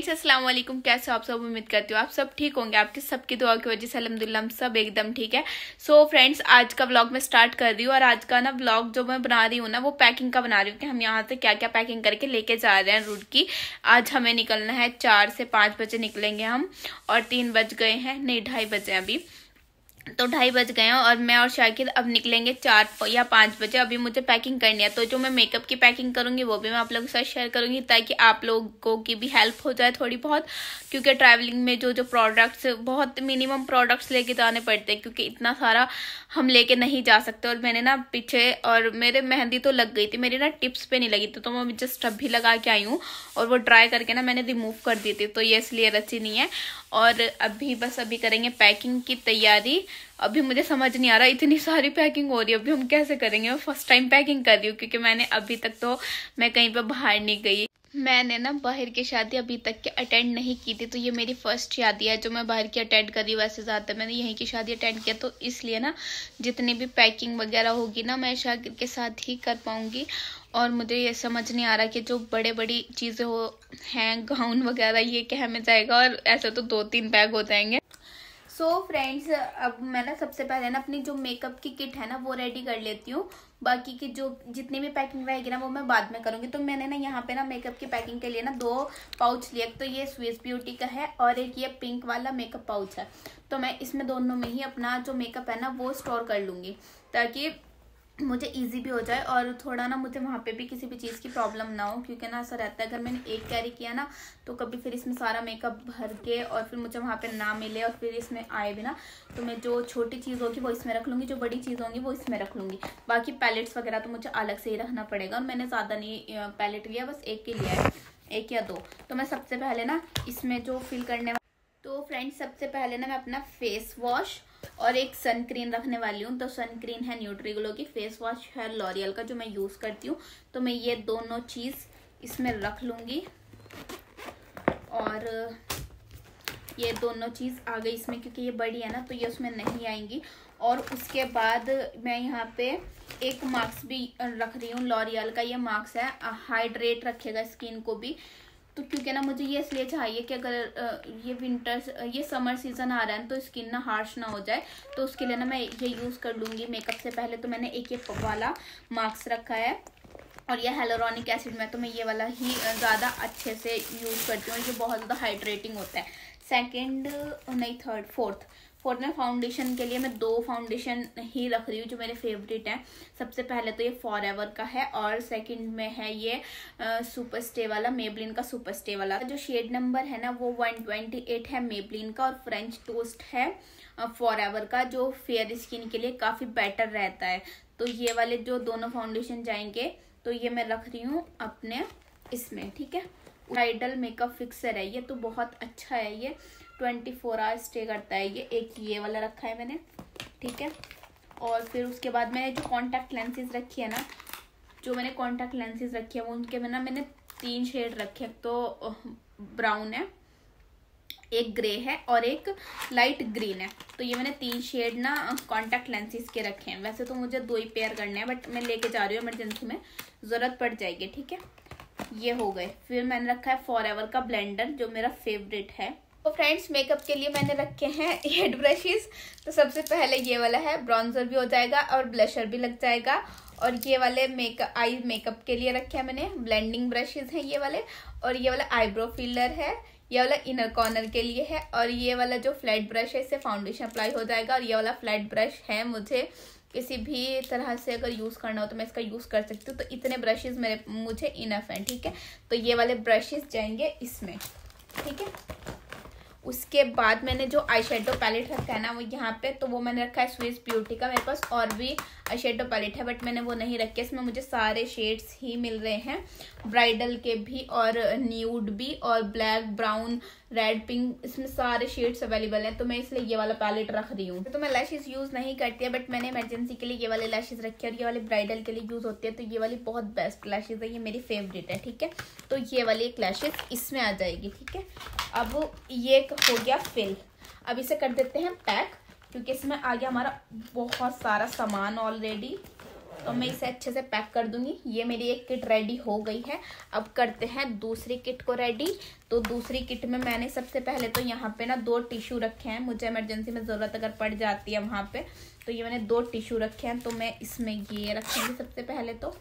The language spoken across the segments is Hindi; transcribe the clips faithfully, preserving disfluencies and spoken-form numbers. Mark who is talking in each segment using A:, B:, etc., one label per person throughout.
A: अस्सलाम वालेकुम। कैसे हो आप सब? उम्मीद करती हूँ आप सब ठीक होंगे। आपके सबकी दुआ की वजह से अल्हम्दुलिल्लाह हम सब एकदम ठीक है। सो so फ्रेंड्स, आज का व्लॉग मैं स्टार्ट कर रही हूँ और आज का ना व्लॉग जो मैं बना रही हूँ ना वो पैकिंग का बना रही हूँ कि हम यहाँ से क्या क्या पैकिंग करके लेके जा रहे हैं रूट की। आज हमें निकलना है, चार से पाँच बजे निकलेंगे हम और तीन बज गए हैं, नहीं ढाई बजे अभी, तो ढाई बज गए हैं और मैं और शाकिर अब निकलेंगे चार या पाँच बजे। अभी मुझे पैकिंग करनी है, तो जो मैं मेकअप की पैकिंग करूंगी वो भी मैं आप लोगों के साथ शेयर करूंगी ताकि आप लोगों की भी हेल्प हो जाए थोड़ी बहुत, क्योंकि ट्रैवलिंग में जो जो प्रोडक्ट्स, बहुत मिनिमम प्रोडक्ट्स लेके जाने पड़ते हैं क्योंकि इतना सारा हम लेके नहीं जा सकते। और मैंने ना पीछे, और मेरे मेहंदी तो लग गई थी, मेरी ना टिप्स पे नहीं लगी थी, तो मैं जस्ट अभी लगा के आई हूँ और वो ड्राई करके ना मैंने रिमूव कर दी थी, तो ये इसलिए रची नहीं है। और अभी बस अभी करेंगे पैकिंग की तैयारी। अभी मुझे समझ नहीं आ रहा, इतनी सारी पैकिंग हो रही है, अभी हम कैसे करेंगे। मैं फर्स्ट टाइम पैकिंग कर रही हूँ क्योंकि मैंने अभी तक तो मैं कहीं पे बाहर नहीं गई। मैंने ना बाहर की शादी अभी तक के अटेंड नहीं की थी, तो ये मेरी फर्स्ट शादी है जो मैं बाहर की अटेंड कर रही हूँ। वैसे ज़्यादा मैंने यहीं की शादी अटेंड किया, तो इसलिए ना जितनी भी पैकिंग वगैरह होगी ना मैं शाकिर के साथ ही कर पाऊंगी। और मुझे ये समझ नहीं आ रहा कि जो बड़े बड़ी चीज़ें हो हैं, गाउन वगैरह, ये क्या में जाएगा, और ऐसे तो दो तीन बैग हो जाएंगे। सो so फ्रेंड्स, अब मैं ना सबसे पहले ना अपनी जो मेकअप की किट है ना वो रेडी कर लेती हूँ। बाकी की जो जितनी भी पैकिंग रहेगी ना वो मैं बाद में करूँगी। तो मैंने ना यहाँ पे ना मेकअप की पैकिंग के लिए ना दो पाउच लिए, तो ये स्विस ब्यूटी का है और एक ये पिंक वाला मेकअप पाउच है। तो मैं इसमें दोनों में ही अपना जो मेकअप है ना वो स्टोर कर लूँगी ताकि मुझे इजी भी हो जाए और थोड़ा ना मुझे वहाँ पे भी किसी भी चीज़ की प्रॉब्लम ना हो, क्योंकि ना ऐसा रहता है अगर मैंने एक कैरी किया ना तो कभी फिर इसमें सारा मेकअप भर के और फिर मुझे वहाँ पे ना मिले और फिर इसमें आए भी ना, तो मैं जो छोटी चीज़ होगी वो इसमें रख लूँगी, जो बड़ी चीज़ होंगी वो इसमें रख लूँगी। बाकी पैलेट्स वगैरह तो मुझे अलग से ही रखना पड़ेगा और मैंने ज़्यादा नहीं पैलेट लिया, बस एक ही लिया है, एक या दो। तो मैं सबसे पहले ना इसमें जो फिल करने, तो फ्रेंड्स सबसे पहले ना मैं अपना फेस वॉश और एक सन क्रीम रखने वाली हूँ। तो सन क्रीम है न्यूट्रीग्लो की, फेस वॉश है लॉरियल का जो मैं यूज़ करती हूँ। तो मैं ये दोनों चीज़ इसमें रख लूँगी और ये दोनों चीज़ आ गई इसमें क्योंकि ये बड़ी है ना तो ये उसमें नहीं आएंगी। और उसके बाद मैं यहाँ पे एक मास्क भी रख रही हूँ लॉरियल का, ये मास्क है, हाइड्रेट रखेगा स्किन को भी। तो क्योंकि ना मुझे ये इसलिए चाहिए कि अगर ये विंटर ये समर सीजन आ रहा है तो स्किन ना हार्श ना हो जाए, तो उसके लिए ना मैं ये यूज़ कर लूँगी मेकअप से पहले। तो मैंने एक ये वाला मास्क रखा है और ये हेलोरॉनिक एसिड में, तो मैं ये वाला ही ज़्यादा अच्छे से यूज़ करती हूँ, ये बहुत ज़्यादा हाइड्रेटिंग होता है। सेकेंड नहीं थर्ड फोर्थ फोर्थ में फाउंडेशन के लिए मैं दो फाउंडेशन ही रख रही हूँ जो मेरे फेवरेट हैं। सबसे पहले तो ये फॉरएवर का है और सेकंड में है ये सुपर स्टे वाला, मेबलिन का सुपर स्टे वाला। जो शेड नंबर है ना वो वन ट्वेंटी एट है मेबलिन का, और फ्रेंच टोस्ट है फॉरएवर का जो फेयर स्किन के लिए काफ़ी बेटर रहता है। तो ये वाले जो दोनों फाउंडेशन जाएंगे तो ये मैं रख रही हूँ अपने इसमें, ठीक है। ब्राइडल मेकअप फिक्सर है ये, तो बहुत अच्छा है, ये ट्वेंटी फोर आवर्स स्टे करता है ये। एक ये वाला रखा है मैंने, ठीक है। और फिर उसके बाद मैंने जो कॉन्टैक्ट लेंसेज रखी है ना, जो मैंने कॉन्टैक्ट लेंसेज रखी है वो उनके में ना मैंने तीन शेड रखे हैं। तो ब्राउन है, एक ग्रे है और एक लाइट ग्रीन है। तो ये मैंने तीन शेड ना कॉन्टैक्ट लेंसेज के रखे हैं। वैसे तो मुझे दो ही पेयर करने हैं बट मैं लेके जा रही हूँ, इमरजेंसी में ज़रूरत पड़ जाएगी, ठीक है। ये हो गए। फिर मैंने रखा है फॉरएवर का ब्लेंडर जो मेरा फेवरेट है। तो फ्रेंड्स मेकअप के लिए मैंने रखे हैं हेड ब्रशेस। तो सबसे पहले ये वाला है, ब्रॉन्जर भी हो जाएगा और ब्लशर भी लग जाएगा। और ये वाले मेकअप आई मेकअप के लिए रखे हैं मैंने, ब्लेंडिंग ब्रशेस हैं ये वाले। और ये वाला आईब्रो फिलर है, ये वाला इनर कॉर्नर के लिए है। और ये वाला जो फ्लैट ब्रश है इससे फाउंडेशन अप्लाई हो जाएगा। और ये वाला फ्लैट ब्रश है, मुझे किसी भी तरह से अगर यूज़ करना हो तो मैं इसका यूज़ कर सकती हूँ। तो इतने ब्रशेस मेरे मुझे इनफ हैं, ठीक है। तो ये वाले ब्रशेस जाएंगे इसमें, ठीक है। उसके बाद मैंने जो आई शेडो पैलेट रखा है ना वो यहाँ पे, तो वो मैंने रखा है स्विस ब्यूटी का। मेरे पास और भी आई शेडो पैलेट है बट मैंने वो नहीं रखे, इसमें मुझे सारे शेड्स ही मिल रहे हैं, ब्राइडल के भी और न्यूड भी और ब्लैक, ब्राउन, रेड, पिंक, इसमें सारे शेड्स अवेलेबल हैं। तो मैं इसलिए ये वाला पैलेट रख रही हूँ। तो मैं लैशेस यूज़ नहीं करती है बट मैंने इमरजेंसी के लिए ये वाले लैशेस रखे हैं और ये वाले ब्राइडल के लिए यूज़ होती है। तो ये वाली बहुत बेस्ट लैशेस है, ये मेरी फेवरेट है, ठीक है। तो ये वाली एक लैशेस इसमें आ जाएगी, ठीक है। अब ये हो गया फिल। अब इसे कर देते हैं पैक क्योंकि इसमें आ गया हमारा बहुत सारा सामान ऑलरेडी। तो मैं इसे अच्छे से पैक कर दूंगी। ये मेरी एक किट रेडी हो गई है। अब करते हैं दूसरी किट को रेडी। तो दूसरी किट में मैंने सबसे पहले तो यहाँ पे ना दो टिश्यू रखे हैं, मुझे इमरजेंसी में ज़रूरत अगर पड़ जाती है वहाँ पे। तो ये मैंने दो टिश्यू रखे हैं, तो मैं इसमें ये रखूँगी सबसे पहले। तो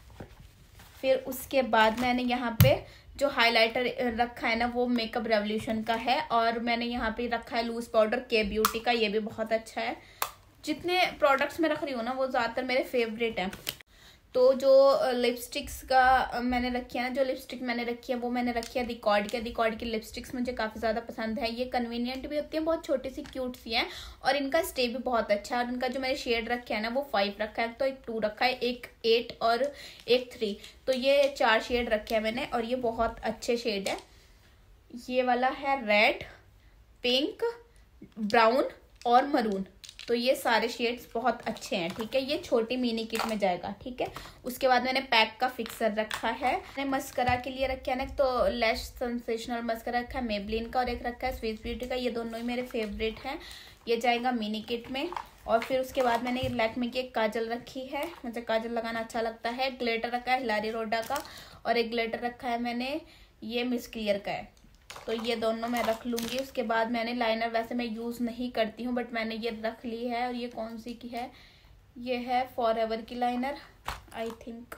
A: फिर उसके बाद मैंने यहाँ पे जो हाइलाइटर रखा है ना वो मेकअप रेवोल्यूशन का है, और मैंने यहाँ पे रखा है लूज पाउडर के ब्यूटी का, ये भी बहुत अच्छा है। जितने प्रोडक्ट्स मैं रख रही हूँ ना वो ज़्यादातर मेरे फेवरेट हैं। तो जो लिपस्टिक्स का मैंने रखी है ना, जो लिपस्टिक मैंने रखी है वो मैंने रखी है दिकॉर्ड के। दिकॉर्ड की लिपस्टिक्स मुझे काफ़ी ज़्यादा पसंद है। ये कन्वीनियंट भी होती है, बहुत छोटी सी क्यूट सी हैं, और इनका स्टे भी बहुत अच्छा है। और इनका जो मैंने शेड रखा है ना वो फाइव रखा है, तो एक टू रखा है, एक एट और एक थ्री। तो ये चार शेड रखे हैं मैंने, और ये बहुत अच्छे शेड है। ये वाला है रेड, पिंक, ब्राउन और मरून। तो ये सारे शेड्स बहुत अच्छे हैं, ठीक है। ये छोटी मिनी किट में जाएगा, ठीक है। उसके बाद मैंने पैक का फिक्सर रखा है। मैंने मस्करा के लिए रखा है ना, तो लैश सेंसेशनल मस्करा रखा है मेबलिन का, और एक रखा है स्विस ब्यूटी का। ये दोनों ही मेरे फेवरेट हैं। ये जाएगा मिनी किट में। और फिर उसके बाद मैंने लैक्मे की एक काजल रखी है, मुझे काजल लगाना अच्छा लगता है। ग्लिटर रखा है हिलारी रोडा का, और एक ग्लिटर रखा है मैंने ये मिस क्लियर का है। तो ये दोनों मैं रख लूँगी। उसके बाद मैंने लाइनर वैसे मैं यूज़ नहीं करती हूँ, बट मैंने ये रख ली है। और ये कौन सी की है? ये है फॉर एवर की लाइनर, आई थिंक।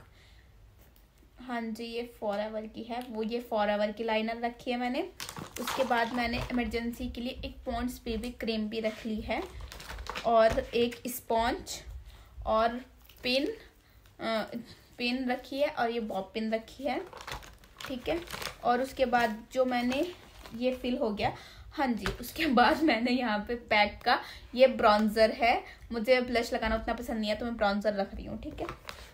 A: हाँ जी, ये फॉर एवर की है। वो ये फॉर एवर की लाइनर रखी है मैंने। उसके बाद मैंने इमरजेंसी के लिए एक पॉन्ड्स बेबी क्रीम भी रख ली है, और एक स्पॉन्ज और पिन आ, पिन रखी है, और ये बॉब पिन रखी है, ठीक है। और उसके बाद जो मैंने ये फिल हो गया। हाँ जी, उसके बाद मैंने यहाँ पे पैक का ये ब्रॉन्जर है। मुझे ब्लश लगाना उतना पसंद नहीं है, तो मैं ब्रॉन्जर रख रही हूँ, ठीक है।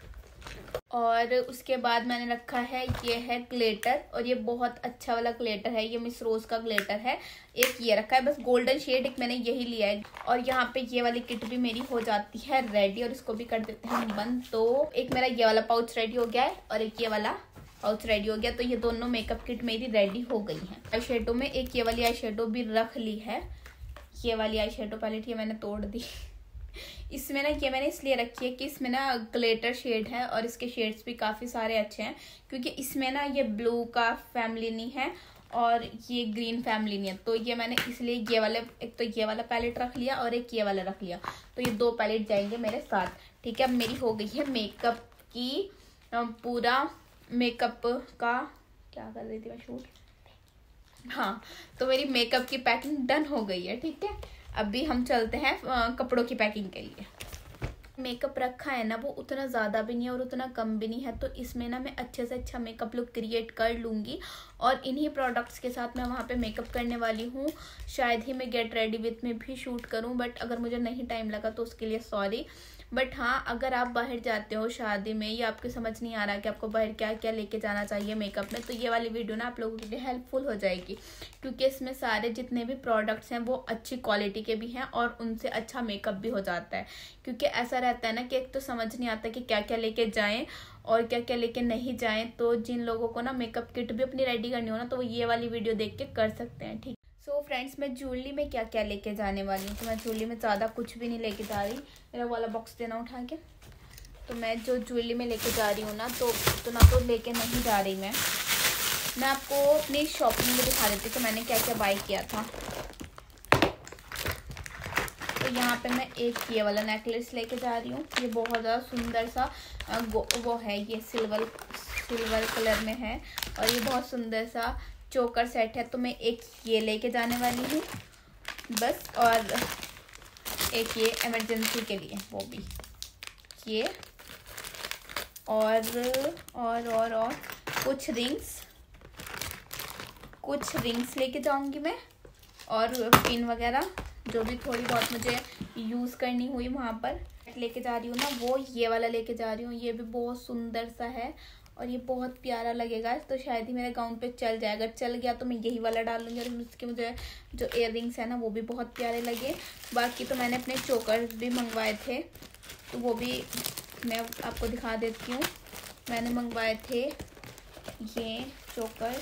A: और उसके बाद मैंने रखा है ये है ग्लिटर, और ये बहुत अच्छा वाला ग्लिटर है। ये मिस रोज का ग्लिटर है। एक ये रखा है, बस गोल्डन शेड एक मैंने यही लिया है। और यहाँ पे ये वाली किट भी मेरी हो जाती है रेडी, और इसको भी कर देते हैं बंद। तो एक मेरा ये वाला पाउच रेडी हो गया है, और एक ये वाला पाउच रेडी हो गया। तो ये दोनों मेकअप किट मेरी रेडी हो गई है। आई शेडो में एक ये वाली आई शेडो भी रख ली है। ये वाली आई शेडो पैलेट ये मैंने तोड़ दी। इसमें ना ये मैंने इसलिए रखी है कि इसमें ना ग्लिटर शेड है, और इसके शेड्स भी काफ़ी सारे अच्छे हैं, क्योंकि इसमें ना ये ब्लू का फैमिली नहीं है और ये ग्रीन फैमिली नहीं है। तो ये मैंने इसलिए ये वाले, एक तो ये वाला पैलेट रख लिया और एक ये वाला रख लिया। तो ये दो पैलेट जाएंगे मेरे साथ, ठीक है। अब मेरी हो गई है मेकअप की पूरा मेकअप का क्या कर रही थी मैं शूट, हाँ। तो मेरी मेकअप की पैकिंग डन हो गई है, ठीक है। अभी हम चलते हैं कपड़ों की पैकिंग के लिए। मेकअप रखा है ना वो उतना ज़्यादा भी नहीं है और उतना कम भी नहीं है, तो इसमें ना मैं अच्छे से अच्छा मेकअप लुक क्रिएट कर लूँगी। और इन्हीं प्रोडक्ट्स के साथ मैं वहाँ पे मेकअप करने वाली हूँ। शायद ही मैं गेट रेडी विथ में भी शूट करूँ, बट अगर मुझे नहीं टाइम लगा तो उसके लिए सॉरी। बट हाँ, अगर आप बाहर जाते हो शादी में, या आपको समझ नहीं आ रहा कि आपको बाहर क्या क्या लेके जाना चाहिए मेकअप में, तो ये वाली वीडियो ना आप लोगों के लिए हेल्पफुल हो जाएगी, क्योंकि इसमें सारे जितने भी प्रोडक्ट्स हैं वो अच्छी क्वालिटी के भी हैं, और उनसे अच्छा मेकअप भी हो जाता है। क्योंकि ऐसा रहता है ना कि एक तो समझ नहीं आता कि क्या क्या लेके जाएं और क्या क्या लेके नहीं जाएं। तो जिन लोगों को ना मेकअप किट भी अपनी रेडी करनी हो ना, तो वो ये वाली वीडियो देख के कर सकते हैं, ठीक। सो so फ्रेंड्स, मैं ज्वेलरी में क्या क्या लेके जाने वाली हूँ, तो मैं ज्वेलरी में ज़्यादा कुछ भी नहीं लेके जा रही। मेरा वाला बॉक्स देना उठा के। तो मैं जो ज्वेलरी में लेके जा रही हूँ ना, तो उतना तो लेके नहीं जा रही मैं मैं आपको अपनी शॉपिंग में दिखा देती हूँ तो मैंने क्या क्या बाय किया था। तो यहाँ पे मैं एक ये वाला नेकलेस लेके जा रही हूँ। ये बहुत ज़्यादा सुंदर सा वो है, ये सिल्वर सिल्वर कलर में है, और ये बहुत सुंदर सा चोकर सेट है। तो मैं एक ये लेके जाने वाली हूँ बस, और एक ये इमरजेंसी के लिए वो भी ये, और और और और कुछ रिंग्स कुछ रिंग्स लेके जाऊंगी मैं, और पिन वगैरह जो भी थोड़ी बहुत मुझे यूज़ करनी हुई वहाँ पर लेके जा रही हूँ ना, वो ये वाला लेके जा रही हूँ। ये भी बहुत सुंदर सा है और ये बहुत प्यारा लगेगा, तो शायद ही मेरे गाउन पे चल जाए। अगर चल गया तो मैं यही वाला डाल लूँगी। और उसके मुझे जो इयर रिंग्स है ना वो भी बहुत प्यारे लगे। बाकी तो मैंने अपने चोकर भी मंगवाए थे, तो वो भी मैं आपको दिखा देती हूँ। मैंने मंगवाए थे ये चोकर,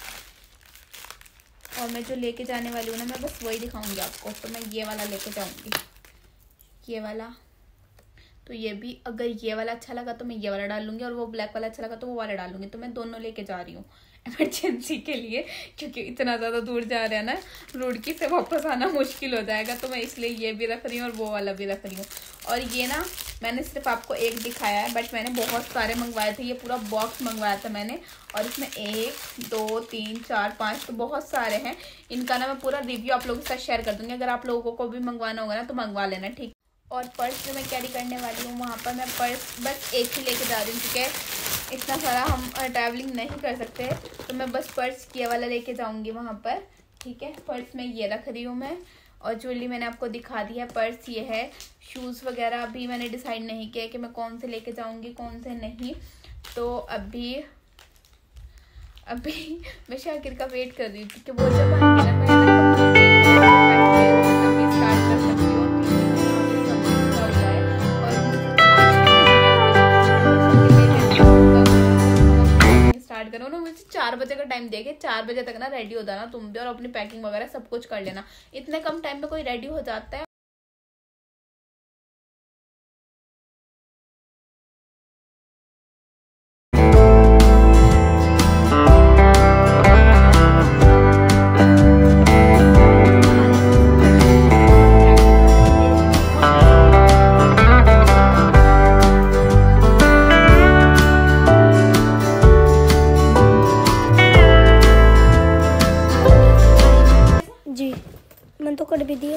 A: और मैं जो लेके जाने वाली हूँ ना मैं बस वही दिखाऊंगी आपको। तो मैं ये वाला लेके जाऊंगी, ये वाला। तो ये भी अगर ये वाला अच्छा लगा तो मैं ये वाला डाल लूँगी, और वो ब्लैक वाला अच्छा लगा तो वो वाला डाल लूँगी। तो मैं दोनों लेके जा रही हूँ इमरजेंसी के लिए, क्योंकि इतना ज़्यादा दूर जा रहे हैं ना, रुड़की से वापस आना मुश्किल हो जाएगा। तो मैं इसलिए ये भी रख रही हूँ और वो वाला भी रख रही हूँ। और ये ना मैंने सिर्फ आपको एक दिखाया है, बट मैंने बहुत सारे मंगवाए थे। ये पूरा बॉक्स मंगवाया था मैंने, और इसमें एक दो तीन चार पाँच तो बहुत सारे हैं। इनका ना मैं पूरा रिव्यू आप लोगों के साथ शेयर कर दूँगी। अगर आप लोगों को भी मंगवाना होगा ना तो मंगवा लेना, ठीक। और पर्स जो मैं कैरी करने वाली हूँ, वहाँ पर मैं पर्स बस एक ही लेके जा रही हूँ, क्योंकि इतना सारा हम ट्रैवलिंग नहीं कर सकते। तो मैं बस पर्स ये वाला लेके जाऊँगी वहाँ पर, ठीक है। पर्स में ये रख रही हूँ मैं, और ज्वेलरी मैंने आपको दिखा दी है। पर्स ये है। शूज़ वगैरह अभी मैंने डिसाइड नहीं किया कि मैं कौन से लेके जाऊँगी कौन से नहीं। तो अभी अभी मैं शाकिर का वेट कर रही हूँ, क्योंकि वो जब आएंगे ना मैं स्टार्ट कर सकती हूँ। स्टार्ट करो ना, मुझे चार बजे का टाइम देके चार बजे तक ना रेडी हो जाना तुम भी, और अपनी पैकिंग वगैरह सब कुछ कर लेना। इतने कम टाइम में कोई रेडी हो जाता है?
B: मन तो कर भी दिया।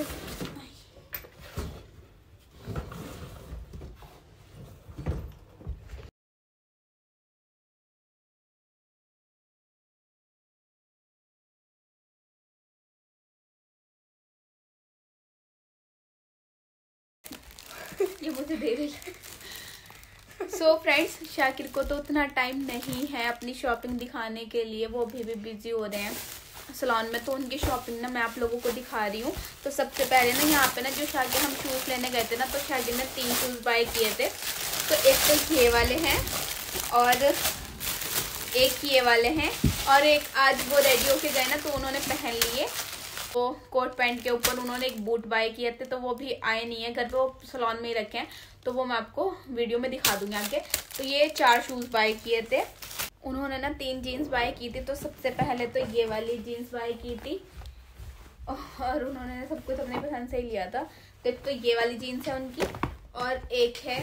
A: ये मुझे दे रही है। सो फ्रेंड्स, शाकिर को तो उतना टाइम नहीं है अपनी शॉपिंग दिखाने के लिए, वो भी भी बिजी हो रहे हैं सलोन में। तो उनकी शॉपिंग ना मैं आप लोगों को दिखा रही हूँ। तो सबसे पहले ना यहाँ पे ना जो शाकिर हम शूज़ लेने गए थे ना, तो शाकिर ने तीन शूज़ बाय किए थे। तो एक तो ये वाले हैं, और एक ये वाले हैं, और एक आज वो रेडी होके गए ना तो उन्होंने पहन लिए। वो कोट पैंट के ऊपर उन्होंने एक बूट बाय किए थे, तो वो भी आए नहीं है घर पे, वो सलोन में ही रखे हैं। तो वो मैं आपको वीडियो में दिखा दूंगी आगे। तो ये चार शूज़ बाय किए थे उन्होंने ना। तीन जीन्स बाय की थी। तो सबसे पहले तो ये वाली जीन्स बाय की थी, और उन्होंने सब कुछ अपने पसंद से ही लिया था। तो एक तो ये वाली जीन्स है उनकी, और एक है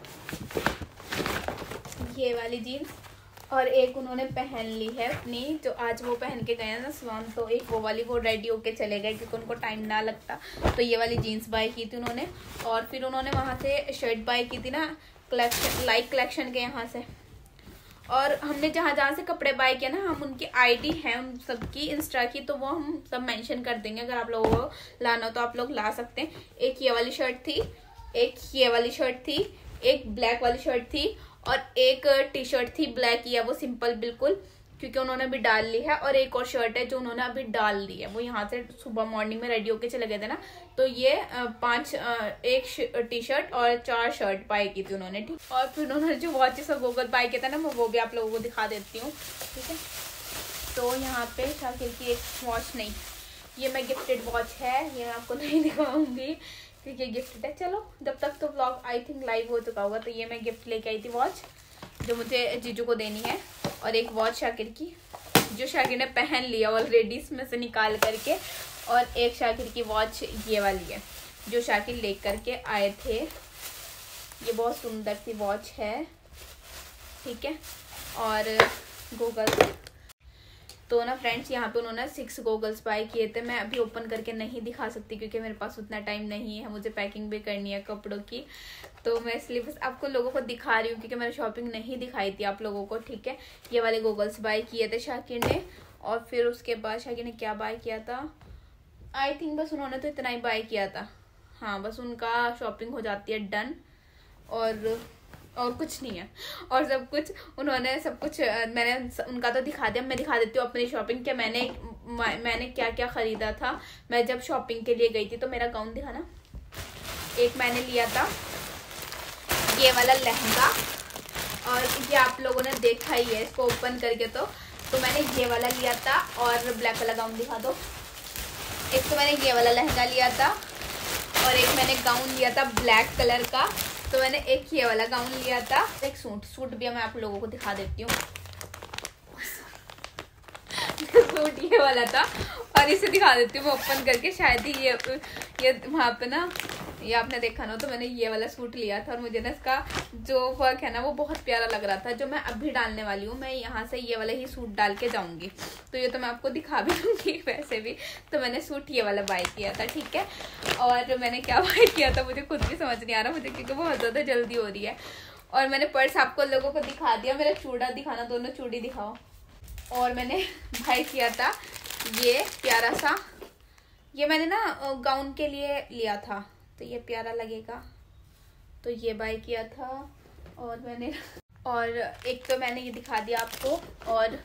A: ये वाली जीन्स, और एक उन्होंने पहन ली है अपनी, जो आज वो पहन के गए हैं ना सलोन। तो एक वो वाली वो रेडी होके चले गए, क्योंकि उनको टाइम ना लगता। तो ये वाली जीन्स बाय की थी उन्होंने। और फिर उन्होंने वहाँ से शर्ट बाय की थी ना, कलेक्शन लाइक कलेक्शन के यहाँ से। और हमने जहाँ जहाँ से कपड़े बाय किया ना, हम उनकी आईडी है उन सबकी इंस्टा की, तो वो हम सब मेंशन कर देंगे। अगर आप लोगों को लाना हो तो आप लोग ला सकते हैं। एक ये वाली शर्ट थी, एक ये वाली शर्ट थी, एक ब्लैक वाली शर्ट थी, और एक टी शर्ट थी ब्लैक ही है, वो सिंपल बिल्कुल, क्योंकि उन्होंने अभी डाल ली है। और एक और शर्ट है जो उन्होंने अभी डाल ली है, वो यहाँ से सुबह मॉर्निंग में रेडी होके चले गए थे ना। तो ये पांच एक टी शर्ट और चार शर्ट बाय की थी उन्होंने, ठीक। और फिर उन्होंने जो वॉचेस और गूगल बाय किया था ना, मैं वो भी आप लोगों को दिखा देती हूँ, ठीक है। तो यहाँ पे शाकिर की एक वॉच, नहीं ये मैं गिफ्टेड वॉच है, ये मैं आपको नहीं दिखाऊंगी क्योंकि ये गिफ्टेड है। चलो जब तक तो व्लॉग आई थिंक लाइव हो चुका होगा। तो ये मैं गिफ्ट लेके आई थी वॉच, जो मुझे जीजू को देनी है। और एक वॉच शाकिर की, जो शाकिर ने पहन लिया ऑलरेडी इसमें से निकाल करके। और एक शाकिर की वॉच ये वाली है, जो शाकिर ले करके आए थे। ये बहुत सुंदर सी वॉच है, ठीक है। और गूगल, तो ना फ्रेंड्स यहाँ पे उन्होंने सिक्स गॉगल्स बाय किए थे। मैं अभी ओपन करके नहीं दिखा सकती क्योंकि मेरे पास उतना टाइम नहीं है, मुझे पैकिंग भी करनी है कपड़ों की। तो मैं इसलिए बस आपको लोगों को दिखा रही हूँ क्योंकि मैंने शॉपिंग नहीं दिखाई थी आप लोगों को, ठीक है। ये वाले गॉगल्स बाय किए थे शाकिर ने। और फिर उसके बाद शाकिर ने क्या बाय किया था, आई थिंक बस उन्होंने तो इतना ही बाय किया था। हाँ बस उनका शॉपिंग हो जाती है डन, और और कुछ नहीं है। और सब कुछ उन्होंने सब कुछ मैंने उनका तो दिखा दिया। मैं दिखा देती हूँ अपनी शॉपिंग, क्या मैंने मैंने क्या क्या ख़रीदा था। मैं जब शॉपिंग के लिए गई थी तो मेरा गाउन दिखाना, एक मैंने लिया था ये वाला लहंगा, और ये आप लोगों ने देखा ही है इसको ओपन करके। तो तो मैंने ये वाला लिया था, और ब्लैक वाला गाउन दिखा दो। एक तो मैंने ये वाला लहंगा लिया था, और एक मैंने गाउन लिया था ब्लैक कलर का। तो मैंने एक ये वाला गाउन लिया था, एक सूट सूट भी मैं आप लोगों को दिखा देती हूँ। सूट ये वाला था और इसे दिखा देती हूँ मैं ओपन करके, शायद ही ये ये वहाँ पे ना ये आपने देखा ना, तो मैंने ये वाला सूट लिया था और मुझे ना इसका जो वर्क है ना वो बहुत प्यारा लग रहा था। जो मैं अभी डालने वाली हूँ, मैं यहाँ से ये वाला ही सूट डाल के जाऊँगी, तो ये तो मैं आपको दिखा भी दूँगी वैसे भी। तो मैंने सूट ये वाला बाय किया था, ठीक है। और मैंने क्या बाय किया था मुझे खुद भी समझ नहीं आ रहा मुझे, क्योंकि बहुत ज़्यादा जल्दी हो रही है। और मैंने पर्स आपको लोगों को दिखा दिया, मेरा चूड़ा दिखाना, दोनों चूड़ी दिखाओ। और मैंने बाय किया था ये प्यारा सा, ये मैंने ना गाउन के लिए लिया था, तो ये प्यारा लगेगा, तो ये बाय किया था। और मैंने और एक तो मैंने ये दिखा दिया आपको, और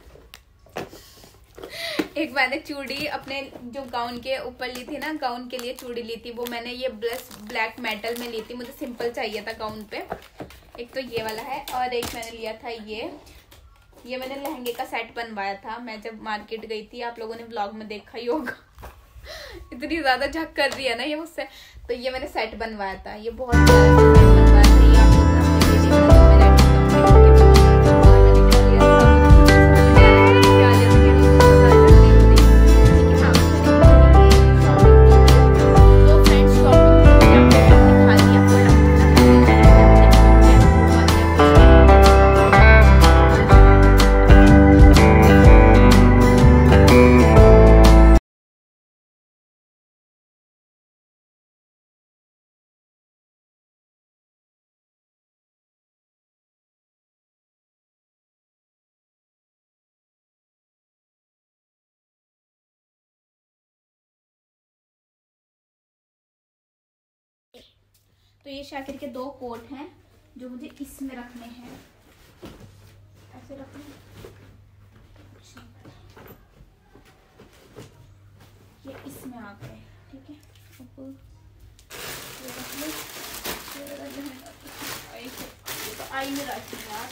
A: एक मैंने चूड़ी अपने जो गाउन के ऊपर ली थी ना, गाउन के लिए चूड़ी ली थी, वो मैंने ये ब्लस ब्लैक मेटल में ली थी, मुझे सिंपल चाहिए था गाउन पे। एक तो ये वाला है, और एक मैंने लिया था ये ये मैंने लहंगे का सेट बनवाया था मैं जब मार्केट गई थी, आप लोगों ने व्लॉग में देखा ही होगा। इतनी ज्यादा झक कर रही है ना ये मुझसे, तो ये मैंने सेट बनवाया था, ये बहुत प्यारा सेट बनवाया था, ये आप लोग ना मुझे देखना, मैं तो ये शाकिर के दो कोट हैं जो मुझे इसमें रखने हैं, ऐसे रखने, ये इसमें आ गए, ठीक है। अब ये रख लो, ये तो आई में रखी यार।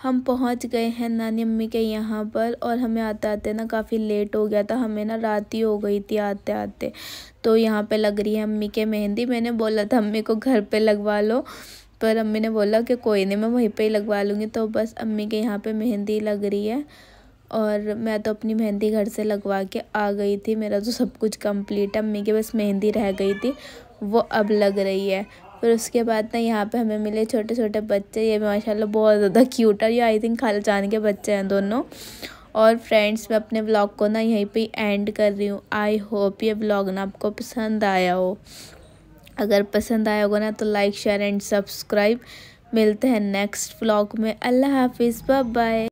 A: हम पहुंच गए हैं नानी अम्मी के यहाँ पर, और हमें आते आते ना काफ़ी लेट हो गया था, हमें ना रात ही हो गई थी आते आते। तो यहाँ पे लग रही है अम्मी के मेहंदी। मैंने बोला था अम्मी को घर पे लगवा लो, पर अम्मी ने बोला कि कोई नहीं, मैं वहीं पे ही लगवा लूँगी। तो बस अम्मी के यहाँ पे मेहंदी लग रही है, और मैं तो अपनी मेहंदी घर से लगवा के आ गई थी। मेरा तो सब कुछ कंप्लीट है, अम्मी की बस मेहंदी रह गई थी, वो अब लग रही है। फिर उसके बाद ना यहाँ पे हमें मिले छोटे छोटे बच्चे, ये माशाल्लाह बहुत ज़्यादा क्यूट है। ये आई थिंक खालाजान के बच्चे हैं दोनों। और फ्रेंड्स, मैं अपने व्लॉग को ना यहीं पे एंड कर रही हूँ। आई होप ये व्लॉग ना आपको पसंद आया हो। अगर पसंद आया होगा ना तो लाइक शेयर एंड सब्सक्राइब। मिलते हैं नेक्स्ट व्लॉग में। अल्लाह हाफिज़, बाय बाय।